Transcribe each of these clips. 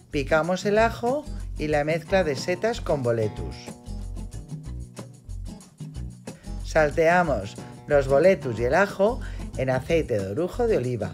Picamos el ajo y la mezcla de setas con boletus. Salteamos los boletus y el ajo en aceite de orujo de oliva.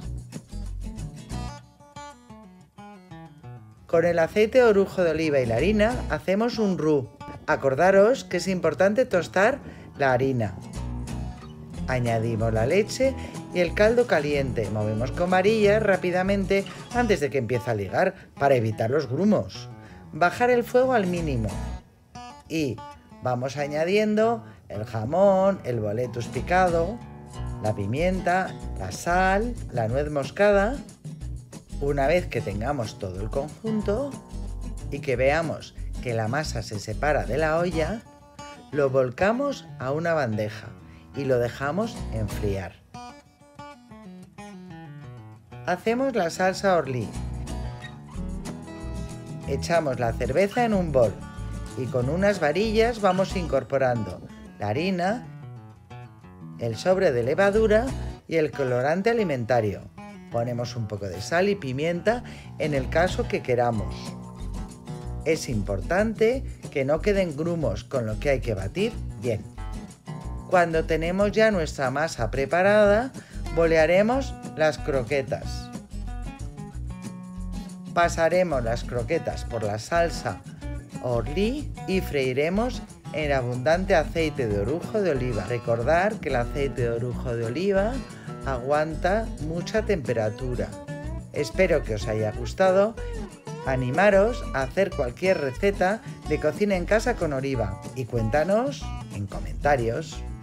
Con el aceite de orujo de oliva y la harina hacemos un roux. Acordaros que es importante tostar la harina. Añadimos la leche y el caldo caliente. Movemos con varillas rápidamente antes de que empiece a ligar para evitar los grumos. Bajar el fuego al mínimo. Y vamos añadiendo el jamón, el boletus picado, la pimienta, la sal, la nuez moscada. Una vez que tengamos todo el conjunto y que veamos que la masa se separa de la olla, lo volcamos a una bandeja y lo dejamos enfriar. Hacemos la salsa Orly. Echamos la cerveza en un bol y con unas varillas vamos incorporando la harina, el sobre de levadura y el colorante alimentario. Ponemos un poco de sal y pimienta en el caso que queramos. Es importante que no queden grumos, con lo que hay que batir bien. Cuando tenemos ya nuestra masa preparada, bolearemos las croquetas. Pasaremos las croquetas por la salsa Orly y freiremos en abundante aceite de orujo de oliva. Recordar que el aceite de orujo de oliva aguanta mucha temperatura. Espero que os haya gustado. Animaros a hacer cualquier receta de cocina en casa con Oriva y cuéntanos en comentarios.